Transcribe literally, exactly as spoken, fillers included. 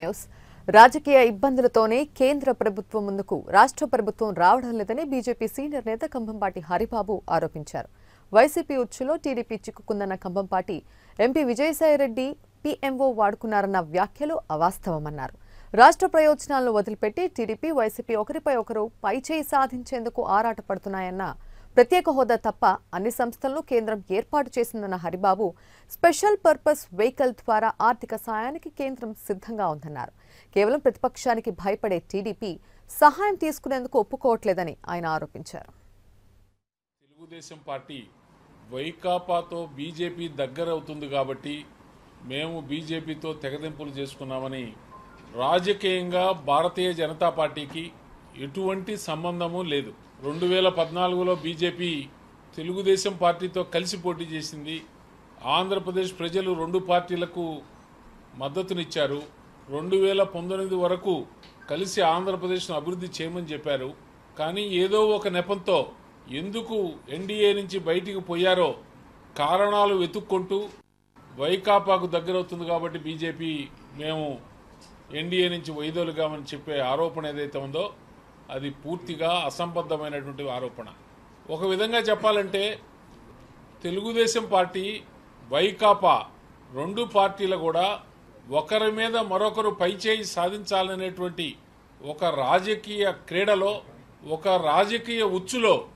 రాజకీయ ఇబ్బందులతోనే కేంద్ర ప్రభుత్వం ముందుకు రాష్ట్ర ప్రభుత్వం రావడం లేదని బీజేపీ సీనియర్ నేత కంభంపాటి హరిబాబు ఆరోపించారు. వైసీపీ ఉచ్చులో టీడీపీ చిక్కుకుందన్న కంభంపాటి ఎంపీ విజయసాయిరెడ్డి పీఎంఓ వాడుకున్నారన్న వ్యాఖ్యలు అవాస్తవమన్నారు. రాష్ట్ర ప్రయోజనాలను వదిలిపెట్టి టీడీపీ వైసీపీ ఒకరిపై ఒకరు పైచేయి సాధించేందుకు ఆరాటపడుతున్నాయన్న ప్రత్యేక హోదా తప్ప అన్ని సంస్థలను కేంద్రం ఏర్పాటు చేసిందన్న హరిబాబు స్పెషల్ పర్పస్ వెహికల్ ద్వారా ఆర్థిక సాయానికి కేంద్రం సిద్ధంగా ఉందన్నారు. కేవలం ప్రతిపక్షానికి భయపడే టీడీపీ సహాయం తీసుకునేందుకు ఒప్పుకోవట్లేదని ఆయన ఆరోపించారు. తెలుగుదేశం పార్టీ వైకాపాతో బీజేపీ దగ్గర అవుతుంది కాబట్టి మేము బీజేపీతో తెగదెంపులు చేసుకున్నామని రాజకీయంగా భారతీయ జనతా పార్టీకి ఎటువంటి సంబంధము లేదు. రెండు వేల పద్నాలుగులో బీజేపీ తెలుగుదేశం పార్టీతో కలిసి పోటీ చేసింది. ఆంధ్రప్రదేశ్ ప్రజలు రెండు పార్టీలకు మద్దతునిచ్చారు. రెండు వేల పంతొమ్మిది వరకు కలిసి ఆంధ్రప్రదేశ్ను అభివృద్ధి చేయమని చెప్పారు. కానీ ఏదో ఒక నెపంతో ఎందుకు ఎన్డీఏ నుంచి బయటికి పోయారో కారణాలు వెతుక్కుంటూ వైకాపాకు దగ్గరవుతుంది కాబట్టి బీజేపీ మేము ఎన్డీఏ నుంచి వైదొలిగామని చెప్పే ఆరోపణ ఏదైతే ఉందో అది పూర్తిగా అసంబద్ధమైనటువంటి ఆరోపణ. ఒక విధంగా చెప్పాలంటే తెలుగుదేశం పార్టీ వైకాపా రెండు పార్టీలు కూడా ఒకరి మీద మరొకరు పైచేయి సాధించాలనేటువంటి ఒక రాజకీయ క్రీడలో ఒక రాజకీయ ఉచ్చులో